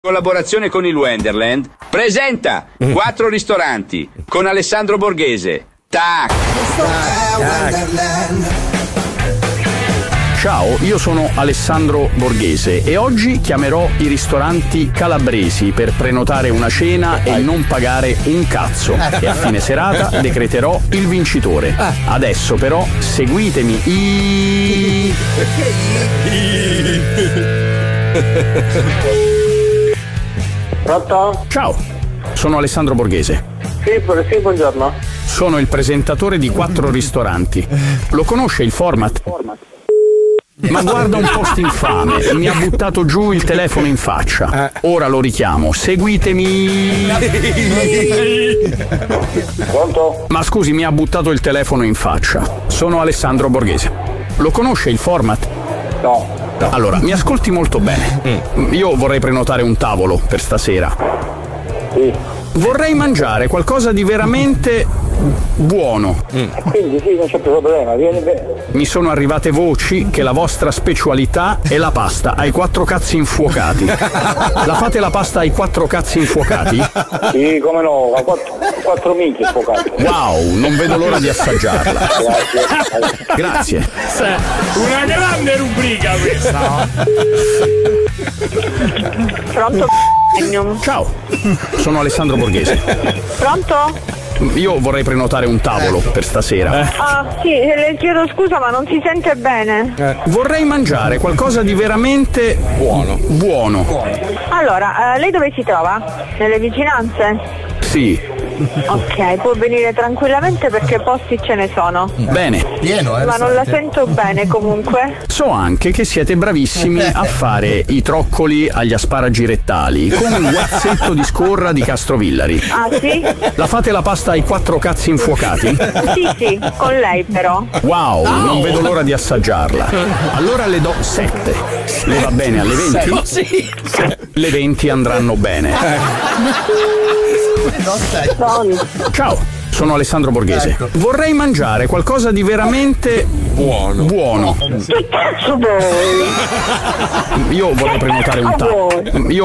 Collaborazione con il Wonderland presenta 4 ristoranti con Alessandro Borghese. Tac. Ciao, io sono Alessandro Borghese e oggi chiamerò i ristoranti calabresi per prenotare una cena e non pagare un cazzo. E a fine serata decreterò il vincitore. Adesso però seguitemi. Pronto? Ciao, sono Alessandro Borghese. Sì, buongiorno. Sono il presentatore di 4 ristoranti. Lo conosce il format? Ma guarda un post infame, mi ha buttato giù il telefono in faccia. Ora lo richiamo, seguitemi. Pronto? Ma scusi, mi ha buttato il telefono in faccia. Sono Alessandro Borghese. Lo conosce il format? No. Allora, mi ascolti molto bene. Io vorrei prenotare un tavolo per stasera. Sì. Vorrei mangiare qualcosa di veramente buono. Quindi sì, non c'è più problema, vieni bene. Mi sono arrivate voci che la vostra specialità è la pasta ai 4 cazzi infuocati. La fate la pasta ai 4 cazzi infuocati? Sì, come no, 4 minchie sfocate. Wow, non vedo l'ora di assaggiarla. Grazie. Grazie. Una grande rubrica questa. Pronto? Ciao, sono Alessandro Borghese. Pronto? Io vorrei prenotare un tavolo per stasera. Ah, sì, le chiedo scusa ma non si sente bene. Vorrei mangiare qualcosa di veramente buono. Allora, lei dove si trova? Nelle vicinanze? Sì, Ok, può venire tranquillamente perché posti ce ne sono. bene. Ma non la sento bene comunque. So anche che siete bravissimi a fare i troccoli agli asparagi rettali con un guazzetto di scorra di Castrovillari. Ah sì? La fate la pasta ai 4 cazzi infuocati? Sì, con lei però. Wow, non vedo l'ora di assaggiarla. Allora le do 7. Le va bene alle 20? Sì. Le 20 andranno bene. Ciao, sono Alessandro Borghese. Vorrei mangiare qualcosa di veramente buono. Che cazzo vuoi? Io vorrei prenotare un tavolo.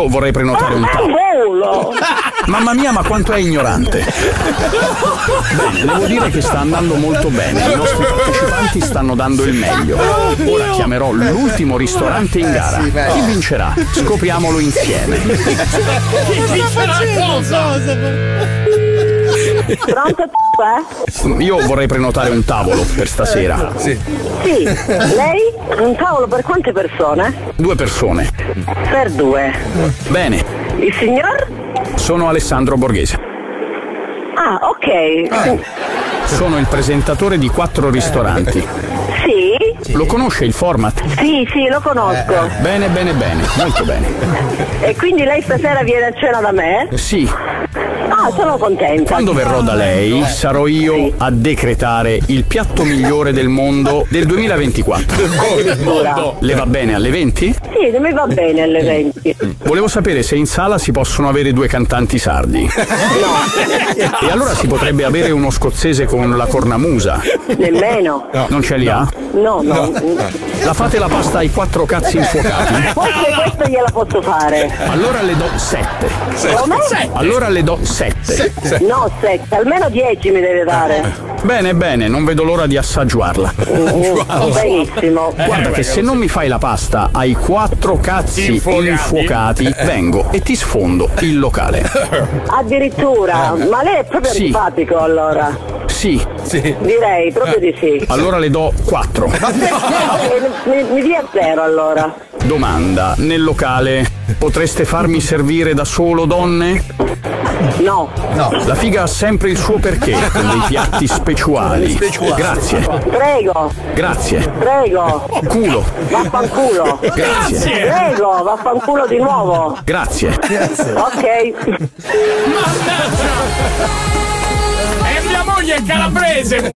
Volo! Mamma mia, ma quanto è ignorante. Bene, devo dire che sta andando molto bene. I nostri partecipanti stanno dando il meglio. Ora chiamerò l'ultimo ristorante in gara. Chi vincerà? Scopriamolo insieme. Pronto? Io vorrei prenotare un tavolo per stasera. Sì. Lei? Un tavolo per quante persone? 2 persone. Per 2. Bene, Il signor? sono Alessandro Borghese. Ah, ok. Sono il presentatore di 4 ristoranti. Sì? Lo conosce il format? Sì, lo conosco. Bene, molto bene. E quindi lei stasera viene a cena da me? Sì, Ah, sono contenta. quando verrò da lei sarò io a decretare il piatto migliore del mondo del 2024. Le va bene alle 20? Sì, mi va bene alle 20. Volevo sapere se in sala si possono avere 2 cantanti sardi. E allora si potrebbe avere uno scozzese con la cornamusa. Nemmeno. Non ce li ha? No. La fate la pasta ai 4 cazzi infuocati? Forse questo gliela posso fare. Allora le do 7. Come? Allora le do 7. No, 7, almeno 10 mi deve dare. Bene, non vedo l'ora di assaggiarla. Benissimo. Guarda che se non mi fai la pasta ai 4 cazzi infuocati, vengo e ti sfondo il locale. Addirittura, ma lei è proprio Sì. antipatico allora. Sì, Direi proprio di sì. allora le do 4. Mi dia 0 allora. Domanda, nel locale potreste farmi servire da solo donne? No. La figa ha sempre il suo perché, con dei piatti speciali. Grazie, Prego. grazie. Prego. Culo, Vaffanculo. grazie, Prego, vaffanculo di nuovo. grazie. Ok. E mia moglie è calabrese.